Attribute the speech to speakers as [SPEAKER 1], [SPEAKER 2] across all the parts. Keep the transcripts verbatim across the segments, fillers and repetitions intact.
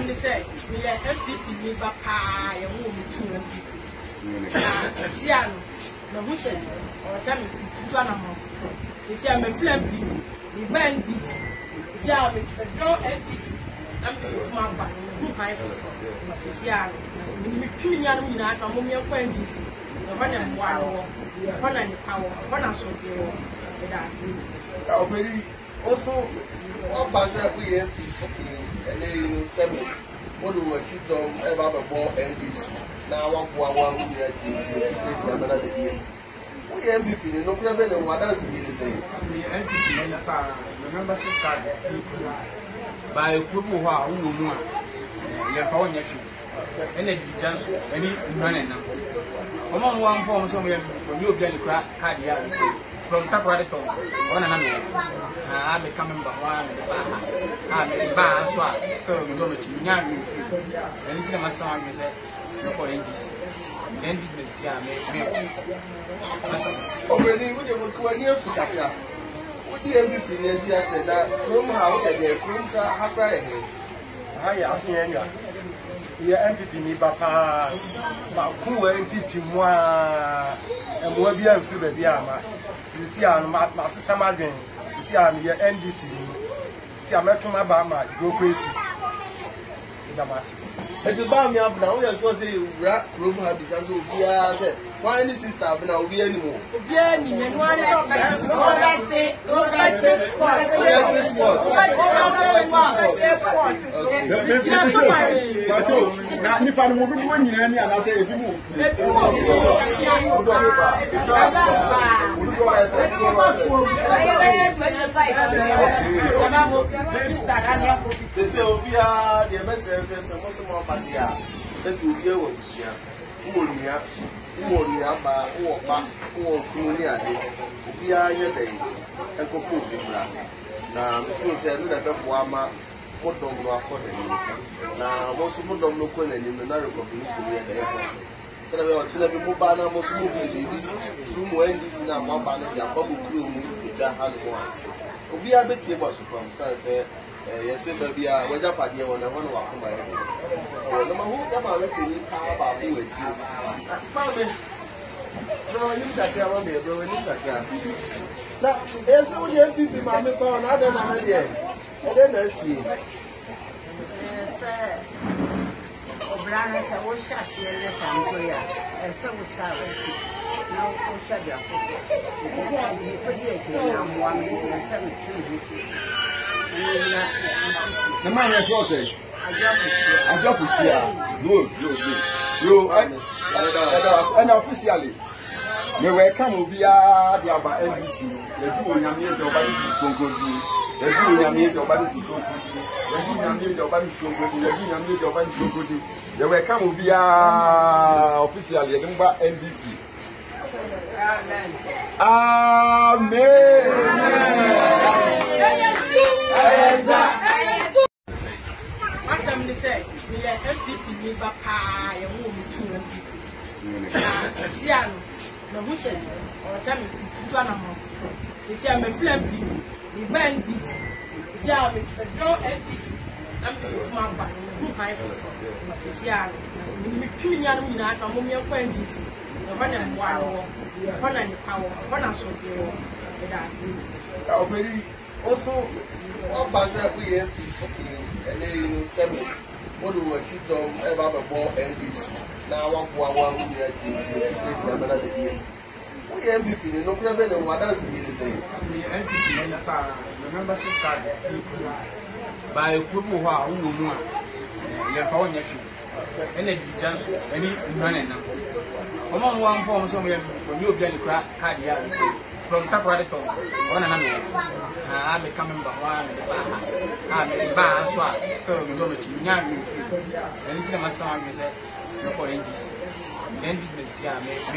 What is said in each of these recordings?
[SPEAKER 1] Assin say, we are N P P, we are pie, and we are Assin, no, who said, or some one of them. You see, I'm a flame, we went this. You see, I'm a no N D C. I'm going to my back, who high for you see, I'm two young men, I'm only a N D C. The one and one, one and power, one and so you said, Assin.
[SPEAKER 2] Also, what was that we have and then seven. What do we achieve them ever before N D C? Now, one one we are doing seven of the year. We N P P, no problem, and what else he is saying?
[SPEAKER 3] The N P P, the membership card by a group who are who know your phone, and a chance, any running. Among one form, some when you get a crack card from Taparito, one another. I am coming by one and the bar, so I still go to young and it's my son, you said, no N D C. N D C,
[SPEAKER 2] already, when you were going near Africa, what the N P P said that room how they get room to have right.
[SPEAKER 4] I ask you, the N P P, me, Papa, who N P P, moi, and will be a free baby. You see, I'm my sister again. You see, I'm here N D C. See, I'm at my Bama, go crazy.
[SPEAKER 2] It's about me up now. We are going to say, rap room have this as well. Why any sister have now be anymore?
[SPEAKER 1] Yeah, and one is all that's it. Oh, that's it.
[SPEAKER 5] Now, if I'm moving one year, and I say, if you move,
[SPEAKER 2] they say, oh, we are the messengers and most of our bandia. Said to hear what we are. Who will be up? Who will be up? Who will back? Who will come near? We are your day. And go food in that. Now, the thing said that the Wama. What don't go according now, most of them don't look in the recognition at the airport. So, they are still a mobile, most movies, through N D C and one banner, their bubble crew with their hand one. We are a bit able to come, say, yes, baby, whether party or the one who are my head. Oh, no, who ever looking about you with you. No, I need that. I want to be a that. Now, there's only a few people, my phone, I don't know yet. I don't see.
[SPEAKER 6] Yes, sir. Obrana sa wo shasi ele sangoya. Ese wo sawe. Na wo shabi afofo. Ni podi e je na mo am ni ese mi tu ni.
[SPEAKER 5] the man is what say? I just see. Good, good, good. You, and officially, me welcome be a the about N D C. The two nyame the body to go do. The two nyame the body to go do. The two nyame the body to go do. The two nyame the body to go do. The welcome be a officially the number N D C. Amen. Amen.
[SPEAKER 1] Assin say, we are N P P, we are pie, and we are two. Assin, no, who said, or some one of them. You see, I'm a flame, we went this. You see, I'm a no N D C. I'm going to my back, who high for you see, I'm two young men, I'm only a N D C. The one and one, one and power, one and so you said, Assin.
[SPEAKER 2] Also, what was that we have and then seven? What do we achieve them ever before N D C? Now, one one we are doing seven of the year. We N P P, no problem, and what else he is saying?
[SPEAKER 3] The N P P, the membership card by a group who are who know your phone, and a chance, any running. Among one form, some when you get a crack card from Taparito, one another. I am coming by one and the bar, so I still go to young and it's my son, you said, no N D C. N D C,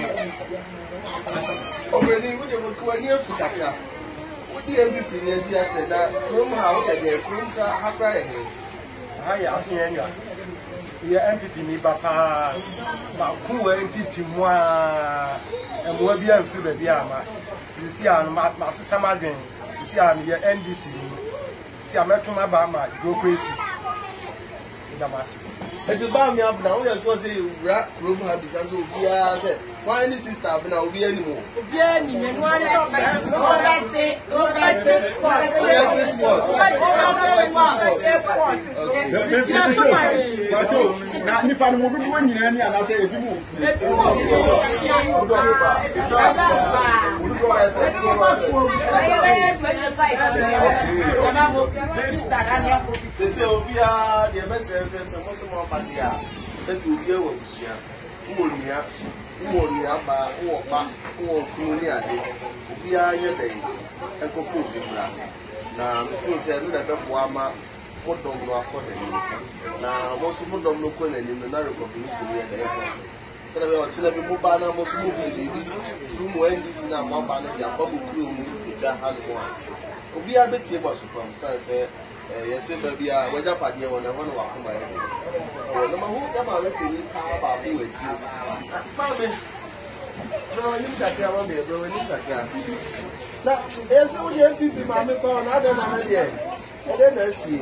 [SPEAKER 2] already, when you were going near Africa, what the N P P said that room how they get room to have right.
[SPEAKER 4] I ask you, the N P P, me, Papa, who N P P, moi, and will be a free baby. You see, I'm my sister again. You see, I'm here N D C. See, I'm at my Bama, go crazy. Damasi.
[SPEAKER 2] It's about me up now. We are going to say, rap, room, habits, and so we are said, why any sister, but now we anymore.
[SPEAKER 1] Yeah, you know, one is all that.
[SPEAKER 6] Oh, that's it. Oh, that's it.
[SPEAKER 5] Now, if I'm moving one year, and I say, if you move,
[SPEAKER 2] they say, oh, we are the messengers, and most of my bandia said to be able to see who will be up, who will be up, who will back, who will come near it. We are your day, and go food in that. Now, the say, that the Wama. What don't you according now? Most people don't look when in the recognition here. So, we are children who ban most movies through N D C and one banner, their bubble crew with their hand one. We are the table circumstance. Yes, baby, whether party or the one who are my head. No matter who ever let me about you with you. No, I need that. I want to be a need that. Now, there's only a few people, Mamma, and I don't know yet. I don't see.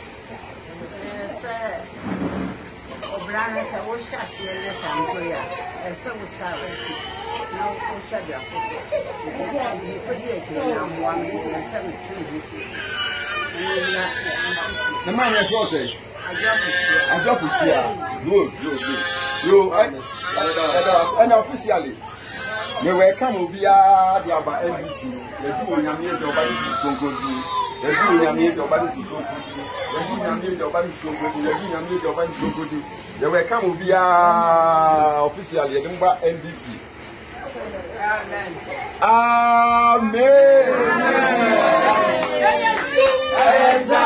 [SPEAKER 6] Obrana sa wo shasi ele sangoya ese wo sawe na wo shabi afofo ni pedi e kire na mo am ni ese mi tu ni na
[SPEAKER 5] the man is what say
[SPEAKER 6] ajofu
[SPEAKER 5] ajofu sia no no no yo and officially me welcome obia dia ba N D C le ju onyame e do ba ni gongodu le ju onyame e do ba ni gongodu le ju onyame e do ba ni gongodu le ju onyame e do ba ni gongodu le welcome obia officially e mba N D C. Amen. Amen.